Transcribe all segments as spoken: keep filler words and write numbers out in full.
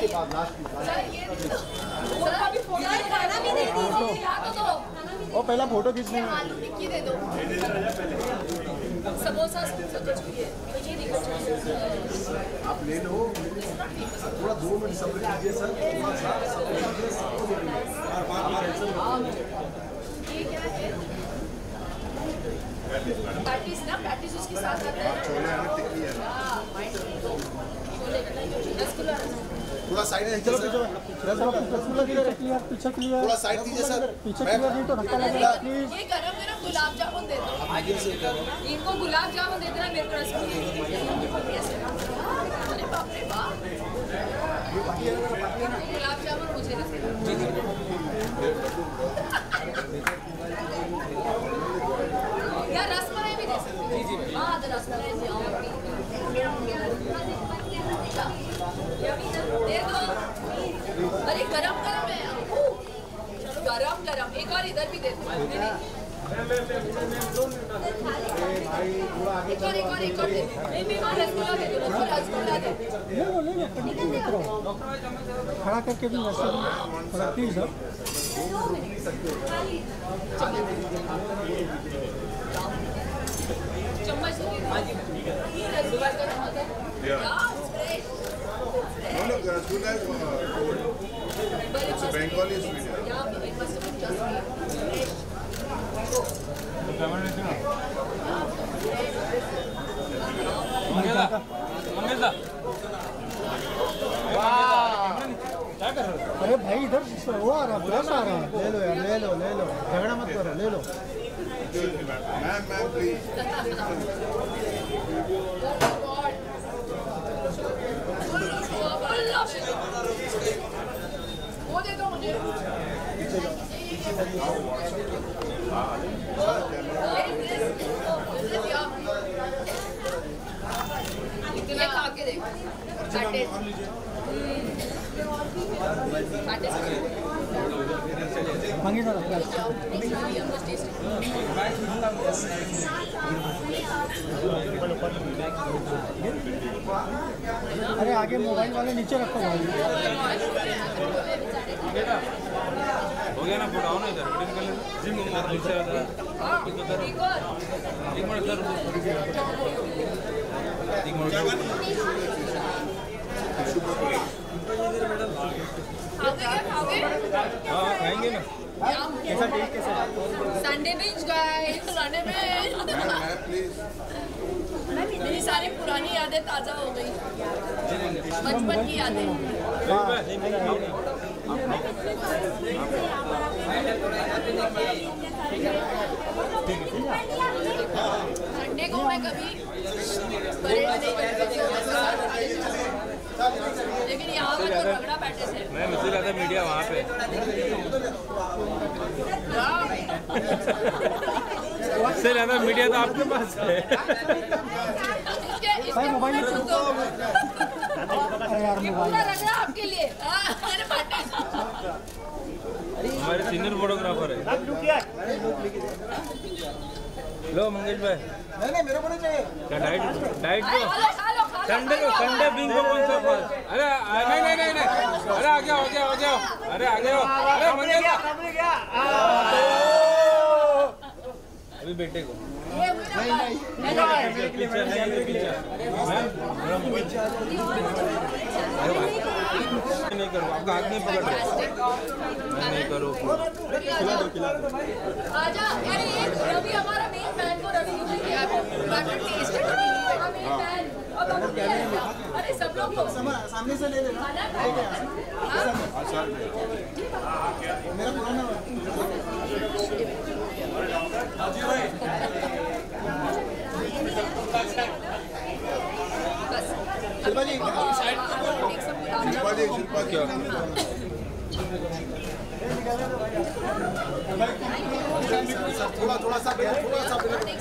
वो पहला फोटो खींचने में आलू टिक्की दे दो, समोसा आप ले लो, थोड़ा दो मिनट सब्र कीजिए सर। ये क्या है? पैटीज ना, पैटीज उसके साथ आता है। छोले हैं टिक्की है। रसगुल्ला थोड़ा साइड में चलो, पीछे पीछे क्लियर, थोड़ा साइड कीजिए सर। पीछे क्लियर नहीं तो धक्का लगेगा प्लीज। ये गरम गरम गुलाब जामुन दे दो। इनको गुलाब जामुन दे देना, मेरे को रसगुल्ले। अरे बाप रे बाप, गुलाब जामुन मुझे दे दो। या रसमलाई भी दे सकते हो। हाँ तो रसमलाई दे दो। अरे गरम गरम है, गरम गरम। एक और इधर भी दे दो। एक और एक और एक और दे दो। एक और रसगुल्ला दे दो, रसगुल्ला दे दो। ले लो ले लो, खड़ा करके भी वैसे थोड़ा प्लीज सर। चम्मच रसगुल्ला का चम्मच है। No, no, rasgulla is cold. It's a Bengali sweet. Yeah, it must have been just fresh. अरे भाई इधर वो आ रहा, ब्रश आ रहा है। ले लो यार, ले लो ले लो, झगड़ा मत करो, ले लो। Ma'am, ma'am, please. वो दे दो मुझे। ये खा के देखो। मंगी सर अरे आगे मोबाइल वाले नीचे रखो भाई। हो गया ना, फोटो आओ ना इधर ग्रीन कलर जिम इधर नीचे आता है। एक मिनट सर, एक मिनट हाँ खाएंगे ना। कैसा टेस्ट कैसा? Sunday beach guys, Sunday beach. Ma'am, please. मेरी सारी पुरानी यादें ताजा हो गई, बचपन की यादें। संडे को मैं कभी लेकिन यहाँ पर तो रगड़ा बैठे थे। मैं मुझे लगा मीडिया वहाँ पे। इससे ज़्यादा मीडिया तो आपके पास है। भाई मोबाइल अरे यार मोबाइल रगड़ा आपके लिए। अरे बैठे हमारे सीनियर फोटोग्राफर है। लो मंगेश भाई, नहीं नहीं मेरे को नहीं चाहिए। क्या डाइट डाइट को संडे को संडे बिंग को कौन सा फल? अरे नहीं नहीं नहीं नहीं, अरे आ गया हो गया हो गया, अरे आ गया, अरे मंगेश अभी बेटे को नहीं नहीं पीछे नहीं पीछे नहीं करो, आपका हाथ नहीं पकड़ रहा, नहीं करो। आजा, अरे ये रवि हमारा मेन फैन को रवि ने किया है, बाकी टेस्ट है मेन फैन। अब हम क्या है? अरे सब लोग को सामने से ले लेना। मेरा पुराना शिल्पा जी शिल्पा जी शिल्पा जी थोड़ा थोड़ा सा थोड़ा सा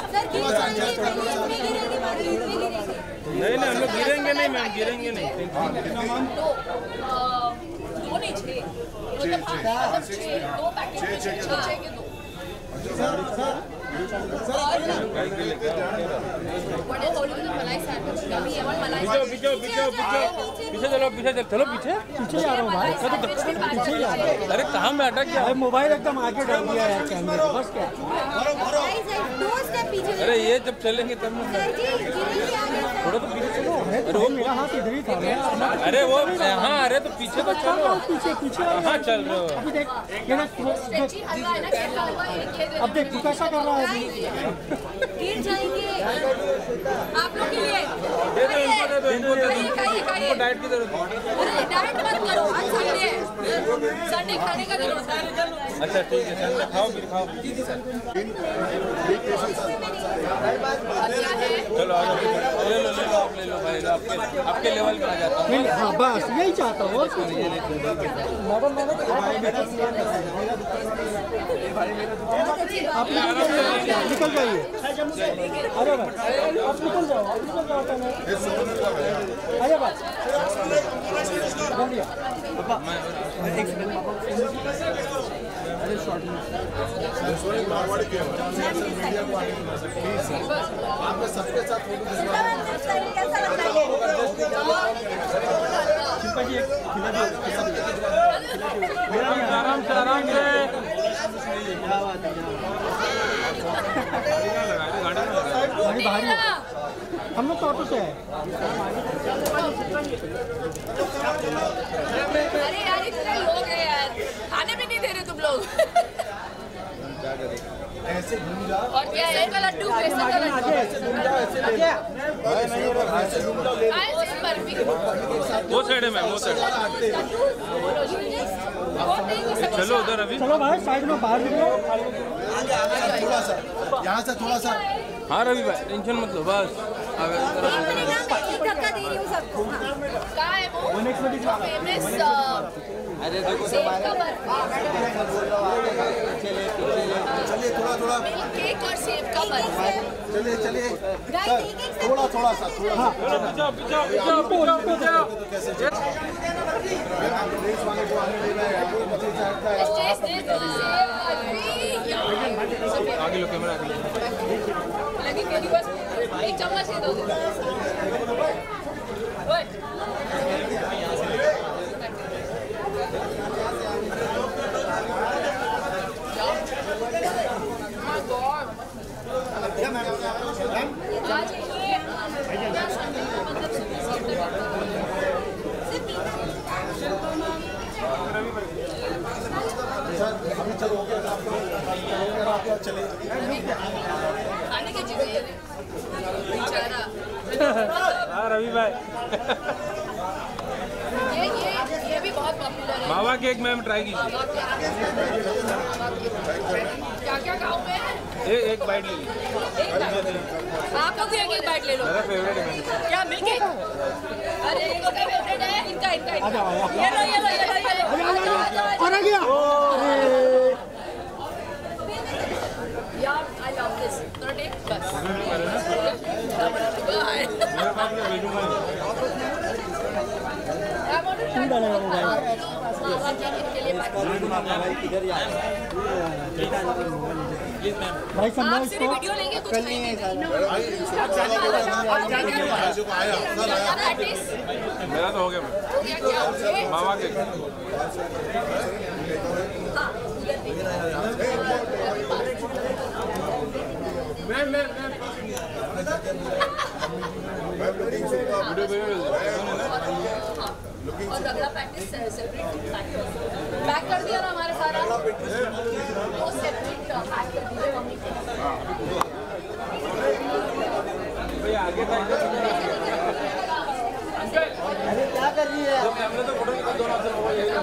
नहीं नहीं हम लोग गिरेंगे नहीं मैम, गिरेंगे नहीं। दो नहीं छः, दो पैकेट छः के दो। Sir sir What is holding the malai sandwich? Yummy, I want malai पीछे पीछे पीछे पीछे पीछे चलो पीछे चलो चलो पीछे पीछे जा रहा हूँ भाई, पीछे ही आ रहा हूँ। अरे कहाँ में अटक गया अरे मोबाइल एकदम आगे डाल दिया यार कैमरे को, बस क्या। अरे ये जब चलेंगे तब थोड़ा तो पीछे चलो। अरे वो मेरा हाथ इधर ही था ना। अरे वो हाँ अरे तो पीछे तो चलो पीछे पीछे कहाँ चल रहे हो अभी देख ये ना Stretchy हलवा है ना, कैसा हलवा है? ये दे अब देख तू कैसा कर रहा है अभी। गिर जाएंगे आप लोग के लिए। दे दो इनको दे दो इनको दे दो खाइए, खाइए, खाइए। इनको डाइट की जरूरत है। अरे डाइट मत करो, आज संडे है, संडे खाने का दिन होता है। अच्छा ठीक है संडे खाओ फिर खाओ क्या है? चलो आ जाओ ले लो ले लो आप ले लो भाई आपके आपके लेवल में आ जाता हूँ नहीं, हाँ बस यही चाहता हूँ और कुछ नहीं। मैडम मैंने आप निकल जाइए। अरे भाई आप निकल जाओ, आप निकल जाओ तो मैं अरे भाई जल्दी मारवाड़ी के मीडिया को आगे बढ़ा सकते हैं। आपने सबके साथ फोटो आराम से आराम से भारी भारी है। हम लोग तो ऑटो से है। अरे यार इतने लोग हैं यार, खाने भी नहीं दे रहे तुम लोग। ऐसे घूम जा और क्या है का लड्डू, बेसन का लड्डू। ऐसे घूम जाओ ले आए सिर्फ बर्फी। वो साइड है मैम वो साइड चलो उधर अभी चलो भाई साइड में बाहर निकलो। थोड़ा सा यहाँ से थोड़ा सा हाँ रवि भाई टेंशन मत लो बस धक्का दे रही हूँ सबको। कहाँ है वो फेमस अरे देखो सेब का बर्फी, चलिए थोड़ा थोड़ा मिल्क केक और सेब का बर्फी। चलिए चलिए थोड़ा थोड़ा सा थोड़ा सा पीछे पीछे पीछे पीछे कैसे पुलिस वाले को आने देना है आपको पता चलता है स्टेज स्टेज सेब बर्फी। आगे लो कैमरा आगे लो लगी मेरी बस एक चम्मच दे दो। ओए आज ये अभी चलो हो गया आप चले खाने की चीजें ये बेचारा। हाँ रवि भाई ये ये ये भी बहुत पॉपुलर है। मावा केक मैम ट्राई कीजिए क्या क्या खाऊं मैं? ए, एक बाइट ले लीजिए एक बाइट। आप लोग भी एक एक बाइट ले लो। मेरा फेवरेट है क्या मिल्क केक? अरे इनका फेवरेट है, इनका इनका इनका। ये लो ये लो ये लो ये लो। आ जाओ आ जाओ। और आ गया। यार आई लव दिस। थोड़ा टेक बस। बाय। मावा केक इनके लिए पैक। भाई समझो आप सिर्फ इसको। वीडियो लेंगे कुछ खाएंगे पैटिस मेरा तो हो गया मैम हो गया क्या ये? मावा केक हाँ, उधर देखिए। Ma'am ma'am ma'am video video और अगला पैकेज सेपरेट पैक कर दिया ना हमारे सारा वो सेपरेट पैक कर दिया मम्मी को। भैया आगे था अरे क्या कर रही है? कैमरे तो फोटो निकाल दो ना सर वो ये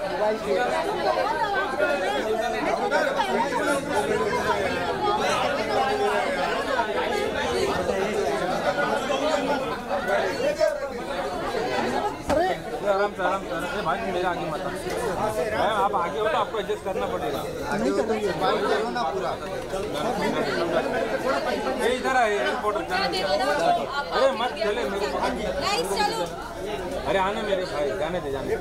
आराम से आराम से अरे भाई मेरे आगे मत मैम आप आगे हो तो आपको एडजस्ट करना पड़ेगा नहीं कर रही है। ये इधर आए रिपोर्टर क्या दे दो ना अरे मत चले मेरे गाइस चलो अरे आने मेरे भाई, जाने दे जाने दे।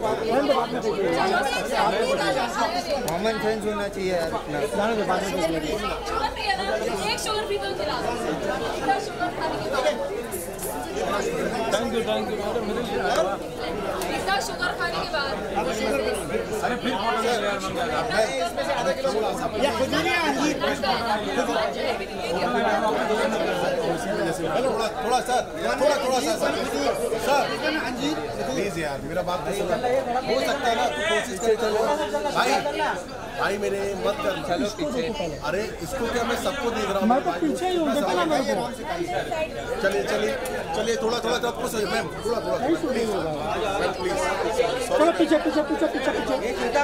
कॉमन सेंस होना चाहिए यार इतना। जाने दे बाद में एक शुगर भी तो खिला दो। शुगर खाने के बाद thank you thank you madam, मेरे लिए इतना शुगर खाने के बाद अरे फिर फोटो ले यार मंगा या खुद नहीं अंजीर थोड़ा थोड़ा सर थोड़ा थोड़ा सा सर सर प्लीज यार मेरा बात तो सुनो। हो सकता है ना तू कोशिश कर चलो भाई भाई मेरे मत कर चलो पीछे। अरे इसको क्या मैं सबको देख रहा हूँ मैं तो पीछे ही हूँ, देखो ना मेरे को। चलिए चलिए चलिए थोड़ा थोड़ा थोड़ा पुश मैम थोड़ा थोड़ा प्लीज चलो पीछे पीछे पीछे पीछे पीछे।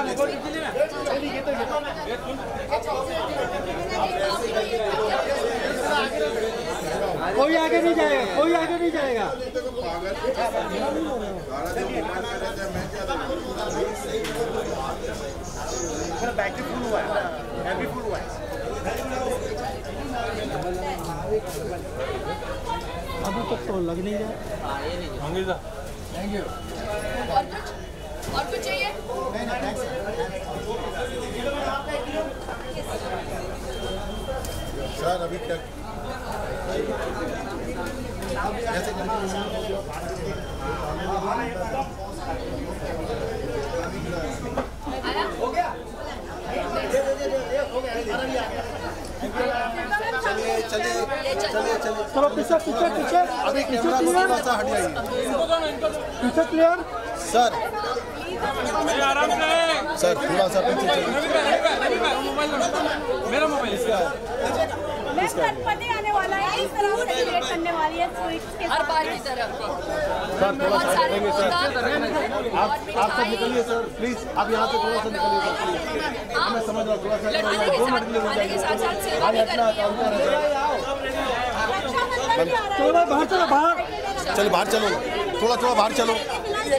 कोई आगे नहीं जाएगा, कोई आगे नहीं जाएगा। बैटरी फुल हुआ है, बैटरी फुल हुआ है। अभी तक तो लग नहीं रहा। मंगेजा थैंक यू। और कुछ और कुछ चाहिए? सर अभी क्या कैसे आया? हो गया? चलिए चलिए चलिए चलिए चलो पीछे पीछे पीछे अभी पीछे कैमरा क्लियर, थोड़ा सा हट जाइए पीछे क्लियर। सर आराम से सर थोड़ा सा पीछे चलिए। मेरा मोबाइल इसका मैम गणपति आने वाला है, इस तरह सेलिब्रेट करने वाली है स्वीट्स के हर साथ। बार की तरह सर थोड़ा बहुत सा सारे हटेंगे सर। भोजन आप और आप सब मिठाई निकलिए सर प्लीज आप यहाँ से थोड़ा सा निकलिए सर प्लीज। मैं समझ रहा हूँ थोड़ा सा लड़ाने के दो मिनट के लिए साथ हो खाने के साथ साथ सेवा भी जाएगी। करनी है। रक्षाबंधन भी आ रहा चलो बाहर चलो बाहर। चलो बाहर चलो थोड़ा थोड़ा बाहर चलो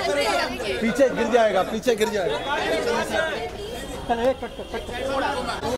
पीछे गिर जाएगा पीछे गिर जाएगा। चलो एक कट कट कट।